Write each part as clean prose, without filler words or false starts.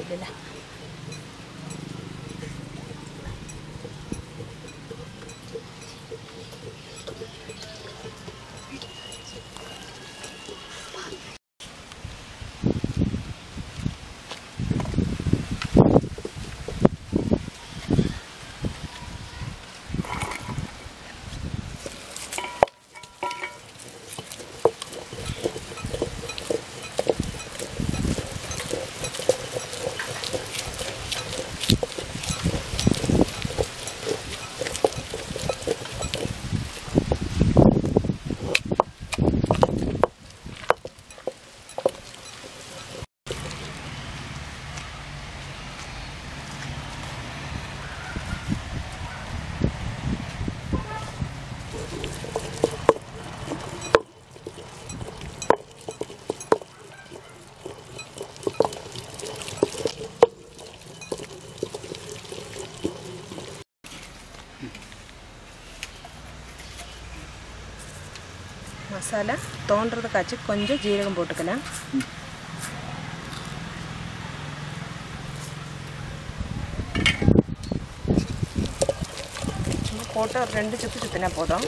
இல்ல மசாலா தோன்றதுக்காச்சு கொஞ்சம் ஜீரகம் போட்டுக்கலாம். போட்டு ஒரு 2 சுத்து சுத்தினா போதும்.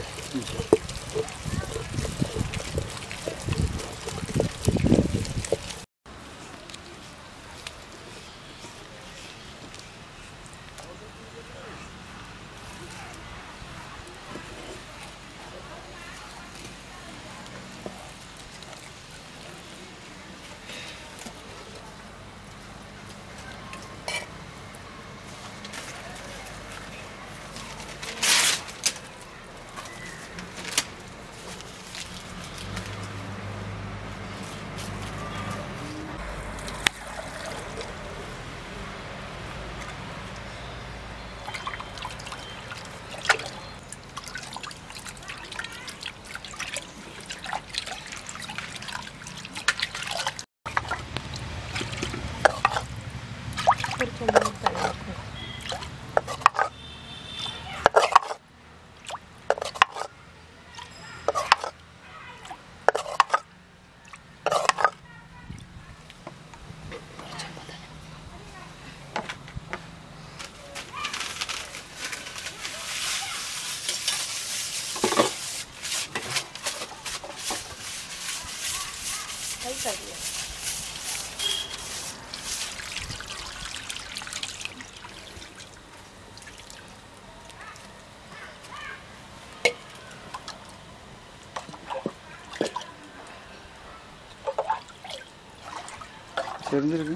தெரிஞ்சிருக்கு.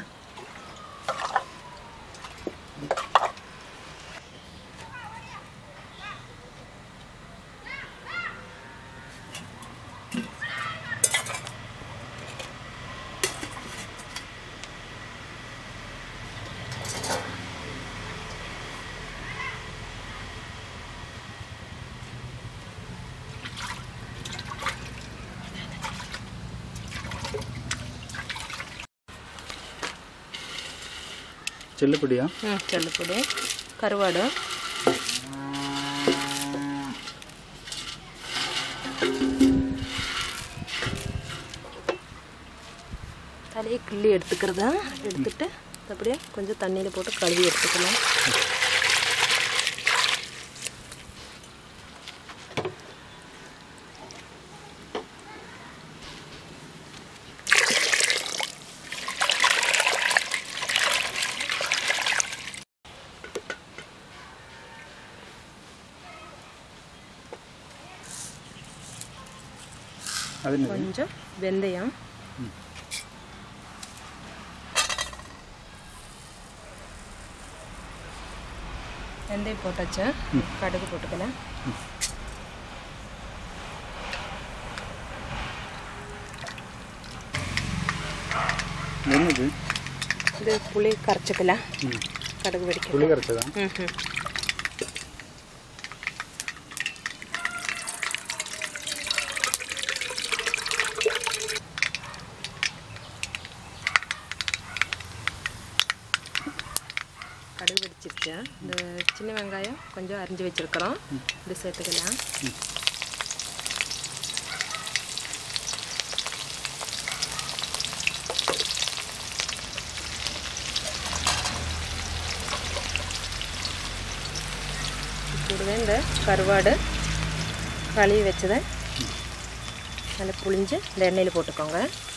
செல்லுப்பொடியா? செல்லுப்பொடி, கருவாடு, தலையை கிள்ளி எடுத்துக்கிறதா. எடுத்துட்டு அப்படியே கொஞ்சம் தண்ணியில் போட்டு கழுவி எடுத்துக்கலாம். கொஞ்சம் வெந்தயம், வெந்தயம் போட்டாச்சு. கடுகு போட்டுக்கலாம். இது புளி கரைச்சிக்கலாம். கடுகு வெடிக்க புளி கரைச்சதா? கடுகு வெடிச்சிருச்சு. இந்த சின்ன வெங்காயம் கொஞ்சம் அரிஞ்சு வச்சுருக்கிறோம், இது சேர்த்துக்கலாம். கருவாடு கழுவி வச்சதை நல்லா புளிஞ்சு இந்த எண்ணெயில் போட்டுக்கோங்க.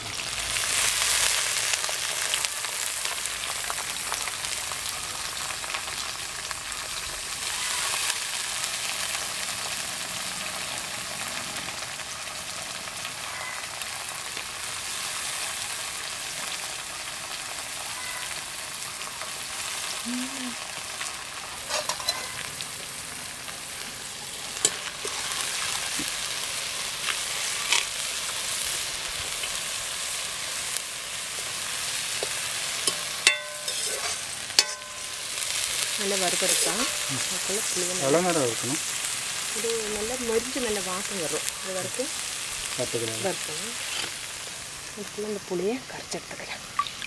நல்லா வறுபடுத்தலாம். எவ்வளோ நேரம் இருக்கணும்? இது நல்லா மொரிஞ்சு நல்ல வாசம் வரும். இது வரைக்கும் வறுக்கணும். இதுக்குள்ள இந்த புளியை கரைச்சி எடுத்துக்கலாம்.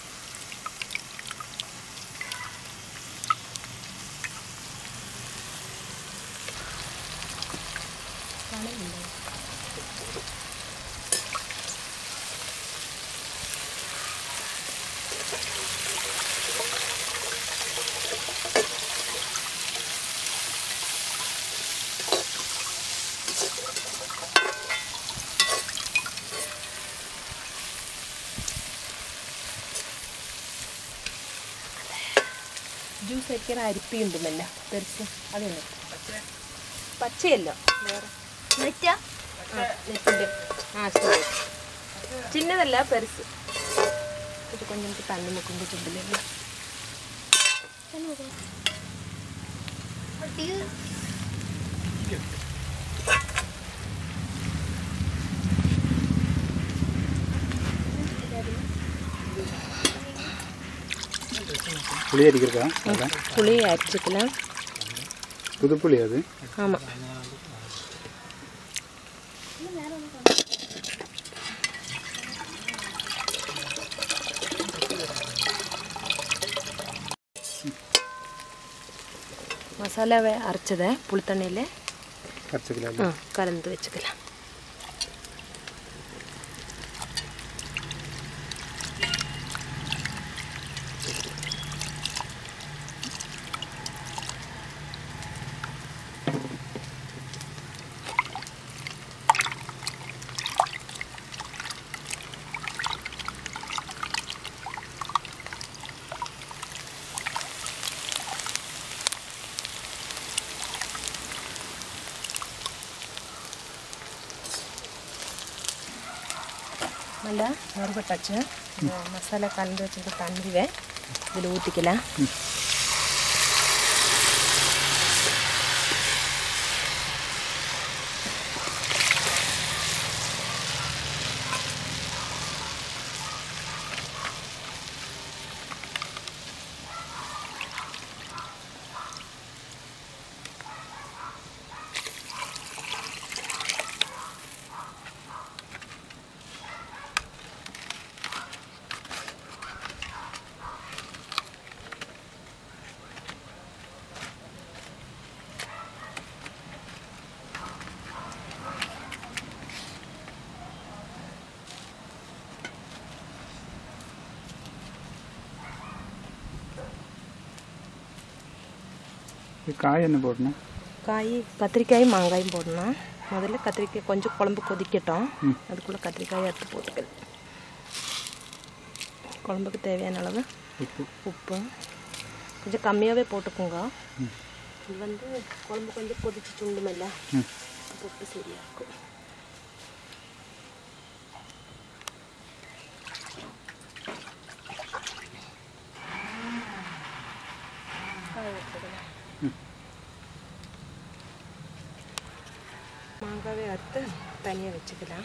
ജ്യൂസ് അടിക്കാൻ അരിപ്പിയുണ്ടല്ല പെരുസ് അതൊന്നും പച്ചയല്ലോ വേറെ നെറ്റിൻ്റെ ശരി ചിന്നതല്ല പെരുസ് ഇത് കൊഞ്ചം തണ്ണി മുക്കും ചുണ്ടില്ലല്ലോ புளி அடிக்கிறதா? புளியை அரைச்சிக்கலாம். புது புளி அது? ஆமாம். மசாலாவை அரைச்சதை புளி தண்ணியில் கலந்து வச்சுக்கலாம். நல்லா வறுபட்டாச்சு. மசாலா கலந்து வச்சுட்டு தண்ணியை இதில் ஊற்றிக்கலாம். காய் என்ன போடணும்? காய் கத்திரிக்காயும் மாங்காயும் போடணும். முதல்ல கத்திரிக்காய் கொஞ்சம் குழம்பு கொதிக்கட்டும். அதுக்குள்ளே கத்திரிக்காய் எடுத்து போட்டுக்கலாம். குழம்புக்கு தேவையான அளவு உப்பு கொஞ்சம் கம்மியாகவே போட்டுக்கோங்க. இது வந்து குழம்பு கொஞ்சம் கொதிச்சு சுண்டுமில்ல போட்டு சரியாக இருக்கும். மாங்காவே அறுத்து தனியாக வச்சுக்கலாம்.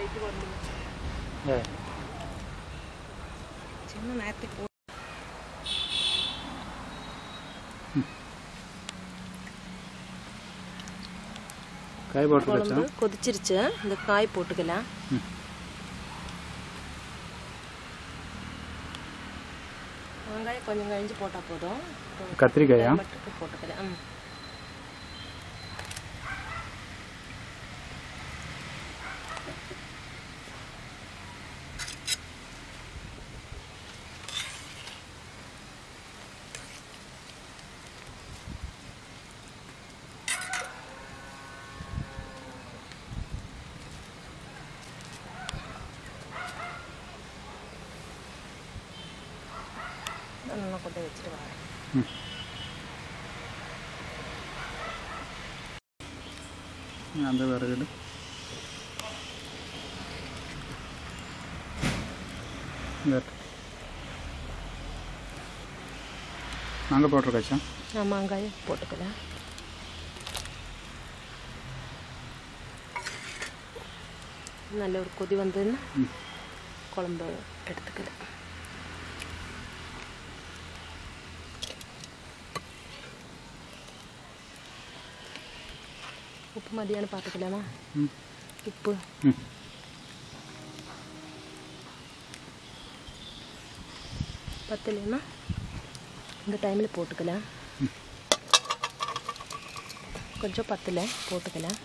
சின்ன நேரத்துக்கு காய் போட்டு குழம்பு கொதிச்சிருச்சு. இந்த காய் போட்டுக்கலாம். வெங்காயம் கொஞ்சம் கழிஞ்சு போட்டால் போதும். கத்திரிக்காயா மட்டும் போட்டுக்கலாம். நல்லா கொண்டு வச்சுட்டு வரேன். அந்த விறகு மாங்காய் போட்டிருக்காச்சா? மாங்காயம் போட்டுக்கலாம். நல்ல ஒரு கொதி வந்ததுன்னா குழம்பு எடுத்துக்கலாம். உப்பு மதியானம் பார்த்துக்கலாமா? உப்பு பத்தலைன்னா இந்த டைமில் போட்டுக்கலாம். கொஞ்சம் பத்தலை போட்டுக்கலாம்.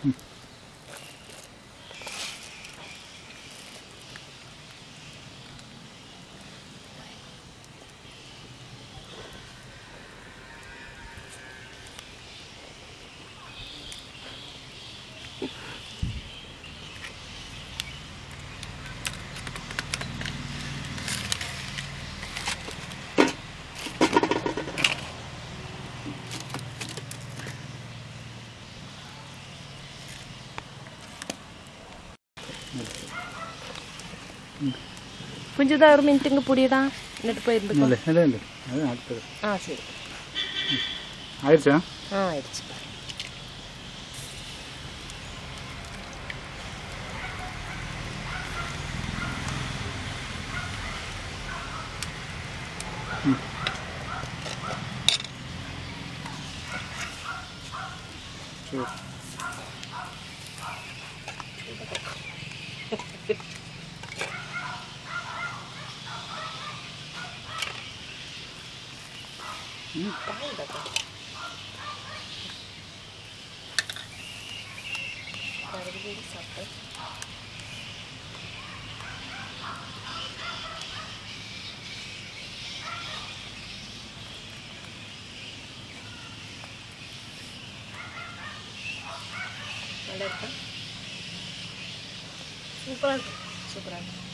கொஞ்சம் தான் ஒரு மினிட்டுங்க புடியடா എന്നിട്ട് போயிருந்துக்கோ. இல்லை இல்லை அது அடுத்தது. சரி ஆயிடுச்சா? ஆயிடுச்சு. சரி நல்லா இருக்கா? சூப்பராக இருக்கு. சூப்பராக இருக்கு.